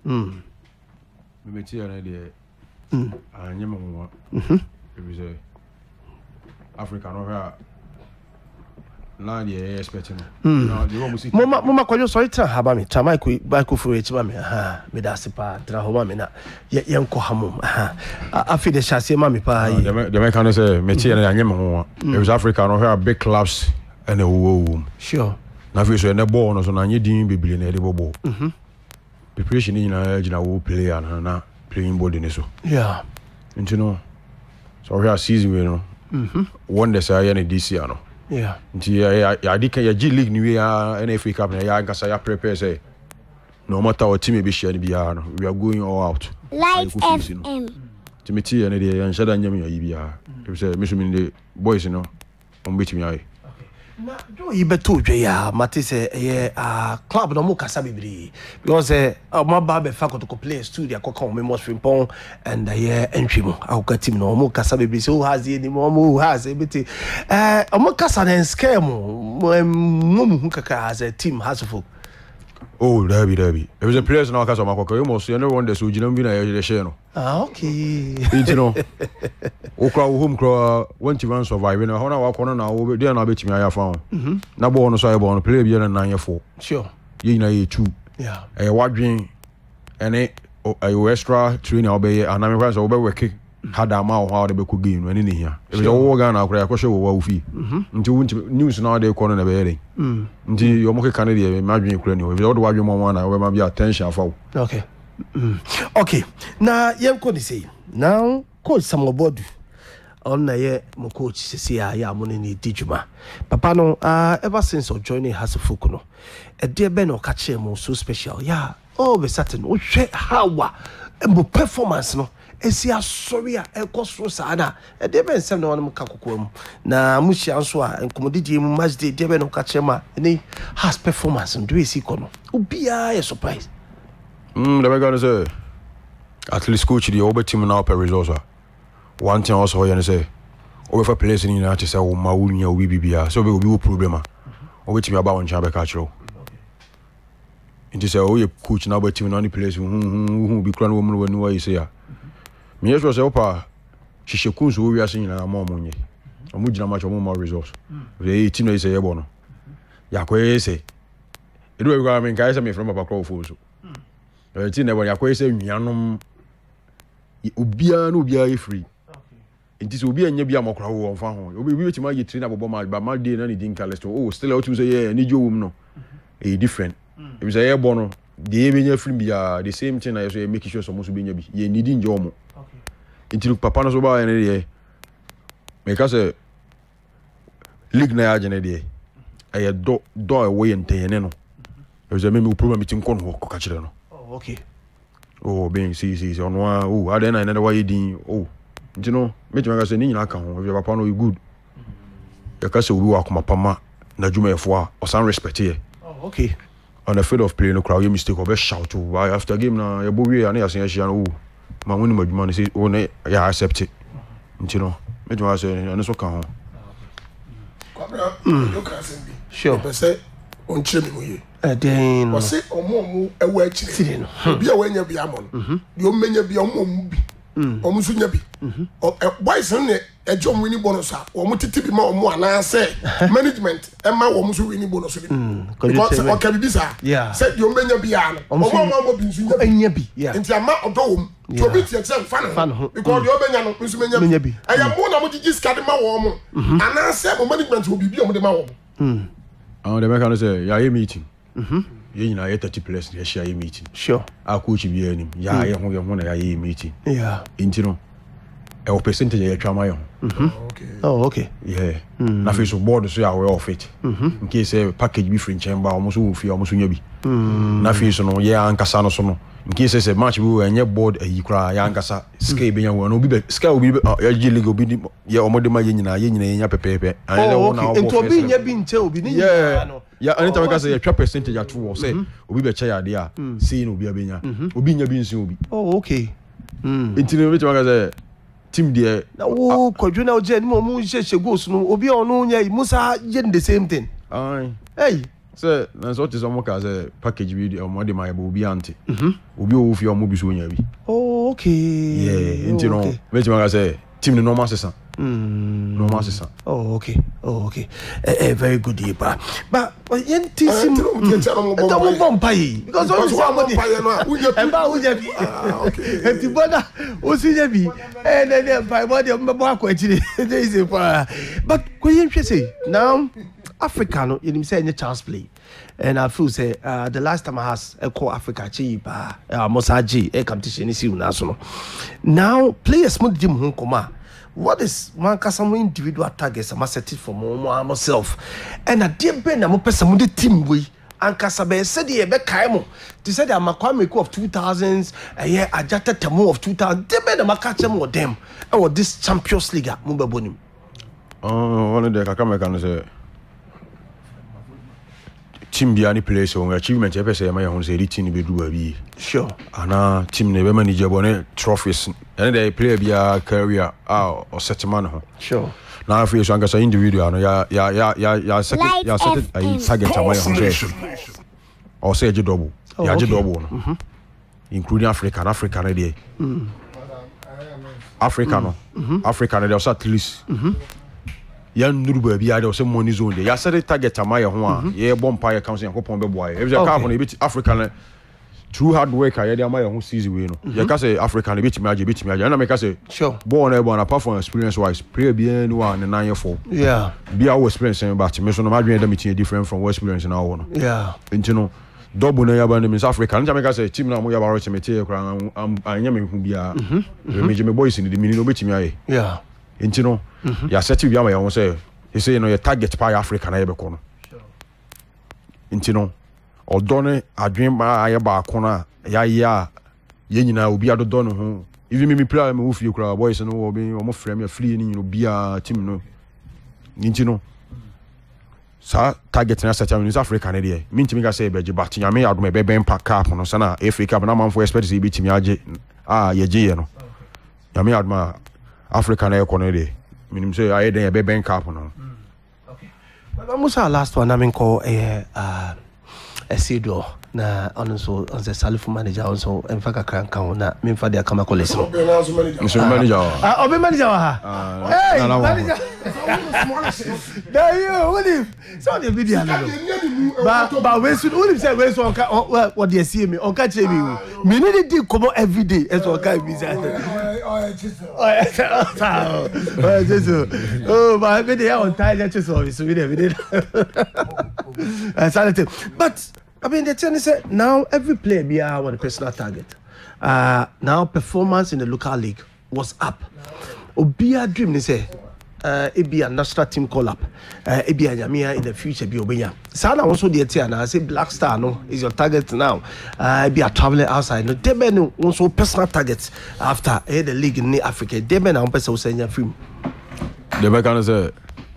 Me tia na de anya mo ho e say Africa no ha na de expect no de wo music mama kwajo so ita ha ba me ta michael furu echi ba me me da sipa tra ho ma me na ye nko hamum afi de chassis ma me pa yi de me kan say me tia na anya mo ho e was Africa no ha big clubs and a wo sure na fi so na ball no so na anya din bebile na de bobo preparation ni na gina wo player na playing ball ni so yeah you know so we are season we no one the say na DC ano yeah nti ya di kan ya G League ni we ya NFA Cup na ya gasa ya prepare say no matter what team be share ni bia no we are going all out Light FM timiti ya ne de ya nshada nyam ya bia e say me so me the boys no on betimi aye na do yi beto dwe ya mate se club no mo kasa bibiri because my barber faculty ko play studio ko come me Frimpong and entry mo akuka team no mo kasa bibiri so has any mo has ebiti mo kasa na scare mo kaka as a team has for oh derby it was a players na kasa makoko you must you know one the so gina bi na ya share no okay you know okra home kra want to survive na hona wa kono na wo dey na betimi aya fa na bo no so aye bo no play bi na 9-4 sure ye na ye 2 yeah wadwen ene ayo extra training obey aname kwa so obe work hada ma ho ha de be ko game no ene ne hia e be wo ga na akra ya ko hwe wo wa ufi nti wunti news na de kono na be yere nti yo mo ke kan de ma dwen kura ni o be wo de wadwen mo na we ma bi attention afa okay okay na yem ko ni say now coach Samobodu on na ye mo coach sisi ya mo ni dijuma papa no ever since of joining Hasselhoff no e de be no ka che mo so special yeah oh be certain o hwe hawa mo performance no esi asori a ekosoro saada e de be nsem na wonu ka kokko mu na mu hia nso a nkomodidi mu match de be no ka che ma ni has performance do esi kono obia ye surprise the me gonna say at least coach the over team now per results one thing also you say over place in United say o ma wunya o bibia so be obi problem o team about one chamber catch ro into say o ye coach now but team no any place who be crown woman when you say ya me yes was opa hihyeku so wi ase nyina ma omonye omu gina match omu ma results we team no say ye bo no yakwe say edu we go mean kai say me from papa crow fo so team na yakwe say nnuanom obia no obia e free nti so obia nya bia makora wo onfa ho obi wetima ye train abobo ma ba ma dey na ni din calisto oh still out to say yeah ni jowum no e different e be say ye bo no dey be nya free bia the same thing na so make sure so mo so be nya bi ye ni din jomo nti look papa no so ba ene dey make us league na ya jene dey e do away ntene no e say me problem meeting kon ho ko ka kire no oh okay oh being see on one oh I then another way din oh you know me tell say ni nyina ka ho if your papa no you good you ka say we wa kuma pama na djuma efo a o san respect here oh okay on the field of play no crowd you mistake or be shout to after game na you bo we na ya sen hia no ma woni madjuma no say oh na ya accept it you know me tell say no so ka ho kwabra you can say sure be say on chemi mo ye den o say omo ewo akire no bia wanya bia amon de o menya bia omo bi omo so nya bi boys ne ejom wini bonus a omo titi bi ma omo ana say management e ma omo so wini bonus bi because o ka bi sa say de o menya bia no omo bi so nya bi nti ama odom to bi tie say fan ho because de o menya no so menya bi aya mo na mo gigi skade ma wo omo ana say mo management obi bi omo de ma wo the mechanic say ya meeting ye nyina ye 30 plus ye share meeting sure a coach bi anim ya ye ho na ya ye meeting yeah inti no e o percentage ye twa ma ye okay oh okay yeah na face board so ya we off it in case package bi free chamber almost wo fi almost nya bi na face no ye ankasa no so no in case say match bi we nya board ayi kra ya ankasa scale bi nya wo no bi scale bi ya G League obi ye omode ma ye nyina nya pepepe and wo na into obi nya bi nche obi ni nyina no yeah anytime ka say ya twa percentage at wo say obi be che ya de a see no obi abenya obi nya bi nsi obi oh okay inti no ka say team there na wo kwadwo na oje ni mo mu hye goals no obi onu nya Musa ye the same thing ai hey Say, that's what is almost as a package video. More than my Bobby auntie. Obi o fi omo bi so nya bi. Oh, okay. Yeah, into no. Which man say team the normal season. Normal season. Oh, okay. Oh, okay. Very good day, but yen tisim. Don't bumpy because all this one okay. Enti boda o si nya bi. Then by body o mbo akwachire. There is a but when you say now Africa no you say any chance play. And I feel say the last time I has a call Africa cheap Mosaji a competition is national. Now players must dim home koma. What is one some individual targets I must set it for myself. And a dear Ben I'm person the team we and Kasabe said the ebe kaimo. They said I'm a Kwame of 2000s a year I just Tamo of 2000. They made them catch them or them or this Champions League Mubabonim. One of the Kakame can say team be any place on achievement ever say my own say team be do abi sure ana team ne be manager bone trophies and they play be a career or set man ho sure na afi so anga say individual no ya set a target am ya say or say je double ya je double no including Africa no dey Africa no dey also at least yan nuruba bi ade o se money zone de ya set target amaya ho a ye bompa ye council yakopon be boy e be ka for no bit African true hard work ya de amaya ho season we no ye ka say African bit me age na me ka say sure born e born apart from experience wise play bi any one na 9 year for yeah bi our experience but me so no madwen da meeting different from what experience na wo no yeah ntino double na ya ba na Africa nja me ka say team na mo ya ba ro chemete kra anya me hu bia me boys ni de mini no betimi aye yeah ntino ya set bi ama ya won say he say no your target pa Africa na ye be ko no ntino odone adwen ma aye ba ko na ya ye nyina obi adodo no ho even me player me wo fie kura boys no obi o mo frame ya free ni obi a team no ntino sa target na set am in Africa na dey me ntimi ga say be je but nyame adom be ben pack up no sa na Africa na man for expect say be timi age ye je ye no nyame adom Africa na ekono dey minim say aye den be ben cap no okay but Musa last one I mean call Esido na also on the Salifu manager also in fact kan na me fa dia kama college no manager obi manager ha hey manager there you what if so the video no but we should only say we so what they see me on catch me need to come every day as on guy be say oh but every day on time just so we did but I mean, the thing is now every player be one personal target. Now performance in the local league was up. Obia dream they say it be a national team call up. It be a Jamia in the future be Obia. Sana also the tier now. I say Black Star no is your target now. Be a traveler outside. No, they no also personal targets after the league in Africa. They now person say your film. The back can say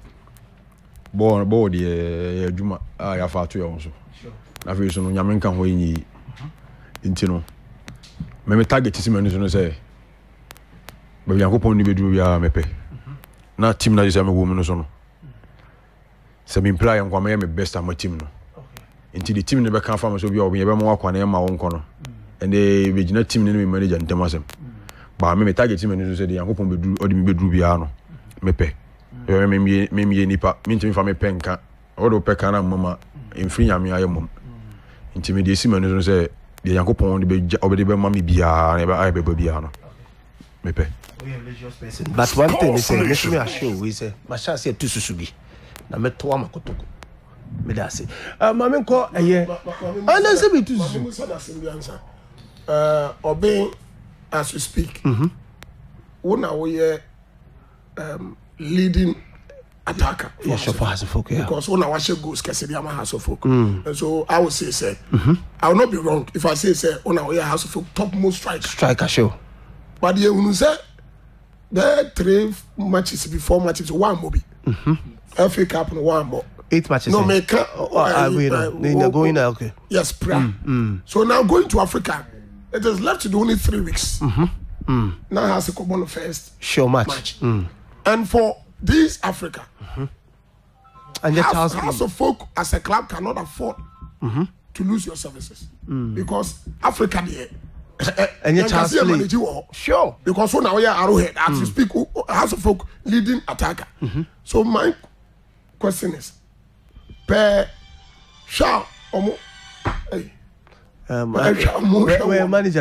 born the Juma ya fatu ya also. Na fi so no nyame nka ho yin ntino me target si me no say ba Yakopon ni bedu bia mepe na team na say me wo no so no se me imply nkwa me best am team no nti the team ne be kan fa me so bia obi e be mo akwa na e ma wo nko no and the begina team ne me manager ntem asem ba me target me no say the Yakopon bedu odi me bedu bia no mepe me nipa me ntimi fa me penka odo peka na mama emfiri nyame ayemom intimidate si manu say the Yakopon be obedi be mami bia na be aye be bia no mepe but one thing is say let me assure we say ma chance say tususugi na me to amakotoko me da say mama ko eye ana say be tususu obi as you speak una we leading attacker. Yes, for Hasselhoff, yeah. Because when I watch goals, Kesediama Hasselhoff. And so I would say, I will not be wrong if I say, when I wear Hasselhoff, topmost striker. Sure. But the when say there 3 matches before matches, one movie. FA Cup and one more. 8 matches. No, make going now, okay. Yes, so now going to Africa, it is left to do only 3 weeks. Now has to come on the first match. And for this Africa, And yet Charles House of Folk as a club cannot afford to lose your services because Africa there. And yet Charles manage sure. Because now we are Arrowhead as you speak, House of Folk leading attacker. So my question is, per Shaw Omo, hey. Manager.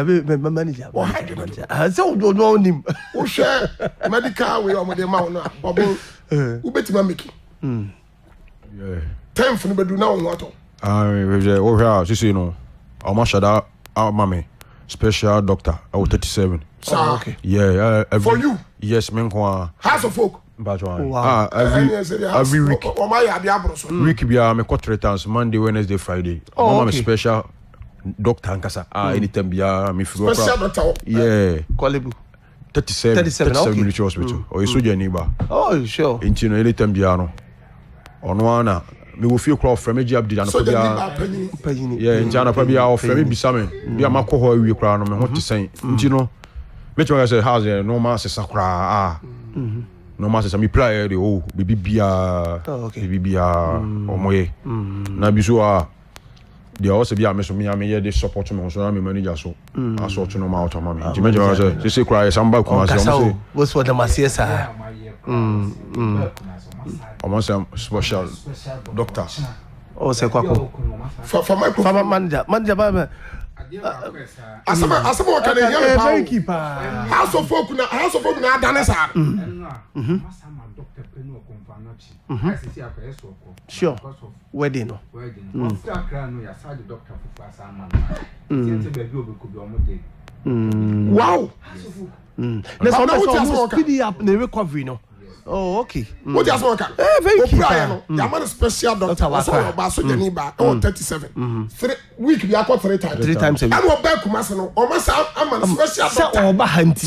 So don't know him. Who share medical we are with the mount now. Who bet my Mickey? Yeah. 10 for the do now what? Over here, you know, I'm much that our mommy, special doctor, I was 37. Okay. Yeah, for you? Yes, men. House of Folk. Wow. Every week. Week be me 3 times Monday, Wednesday, Friday. I'm a special doctor Ankasa. Anytime be me figure. Special doctor. Yeah. Qualibu. 37 military hospital. Or you soldier neighbor. Oh, sure. Into anytime be no. On one me will feel crowd from me job did and So yeah, in China probably our friend be some be a mako ho we crowd no me what to say. You know. Me try say house no man say sakra no man say me play the oh bibi bia bibi bia omoye na bi so a they also be a me so me here they support me so me manager so I sort to no ma out of me me say cry samba kuma say what's what the masiesa almost special doctor oh say kwako for my manager ba asama what can hear very keeper House of Folk na danesa sure wedding wow let's almost speed up the recovery no. Oh, okay. What just work? Very key. The man special doctor was about so the neighbor 37. 3 week we are 3 times. 3 times a week. I go back to Masano. O masa I'm a special doctor. So oba hanti.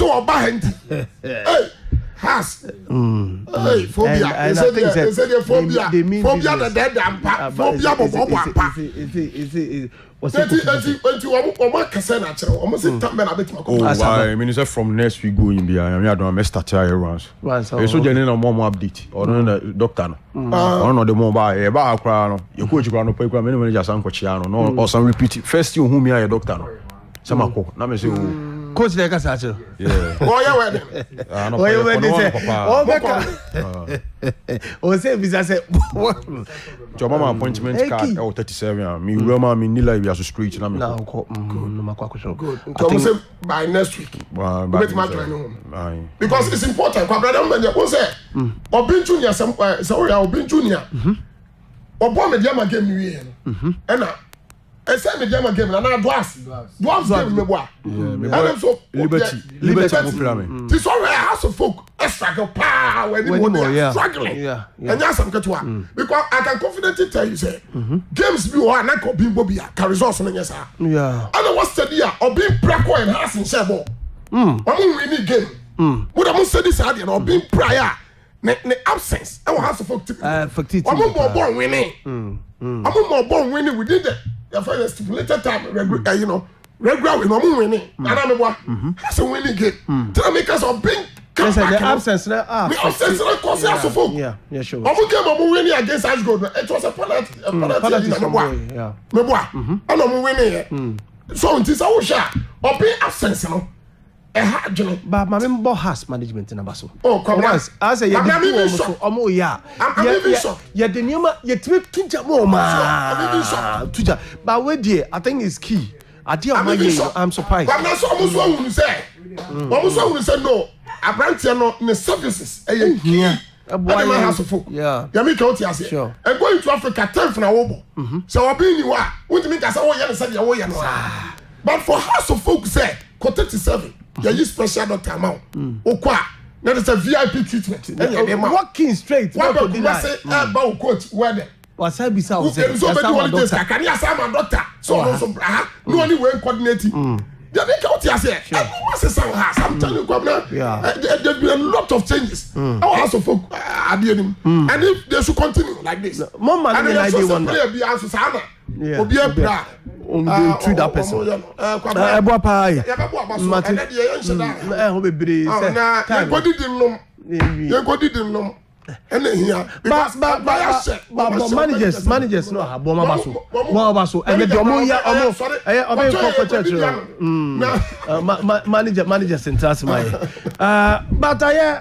Hey, has. Hey, phobia. They say phobia. Phobia the dead ampa. Phobia bobo ampa. What's it? Oma kasa na chero. Oma say tambe na beti mako. Oh, I mean say from next week go in be I don't mess start here once. So je no more update. Or no doctor no. Or no the more ba e ba akra no. Your coach kra no pay kra me manager san ko chia no. Or some repeat first you who me a doctor no. Sama ko na me say coach dey kasa chero. Yeah. Oh yeah wedding. Oh yeah wedding say. Oh beka. O say visa say your mama appointment card 37 me Roma me Nila we are street na me na ko no makwa so good come say by next week because it's important kwa brother man you say obin junior say we are obin junior obo me dia ma game ni e na e say me dia ma game na dwarfs game me boa and so liberty mo plan me this all House of Folk struggle pa when you struggling and that's some ketwa because I can confidently tell you say games be o na ko bimbo bia ka resource no nyesa yeah and what study a obin prako and has in shebo omo win game what am study say dey no obin prior ne absence e House of Folk facility omo born winning omo born winning within the first stipulated time you know regular we no winning ana me boa has a winning game to make us obin yes, the absence now. The absence now cause House of Folk. Yeah, sure. Omo game omo winning against Ashgold. It was a penalty. Yeah. Me boa. And omo winning. So until say wo sha, obi absence no. E ha dwene. But my member has management na baso. Oh, come on. I say you omo ya. I'm even shocked. Ya the nioma you timi tuja mo ma. I'm even shocked. Tuja. But we there, I think it's key. I'm surprised. But now so almost what we say. Almost what we say no. Abrantia no the services yeah House of Folk yeah me count here say sure and going to Africa 10 for na wobo so obi ni wa what mean say wo ya say wo ya no but for House of Folk say 37 you use special doctor amount okwa na the VIP treatment walking straight what do you say about coach where wasabi sa o say so be doctor can you say my doctor so no only way coordinating. They make out here say, what's the sound house? I'm telling you, Governor, there's been a lot of changes. Our House of Folk are dealing, and if they should continue like this, more money than I do one. Be answer sana. Obi ebra. Treat that person. Ebo pie. Martin. Ho bebre say. Na, you go did nom. ɛna hia but managers no have bomba baso and the domo ya omo managers in trust my but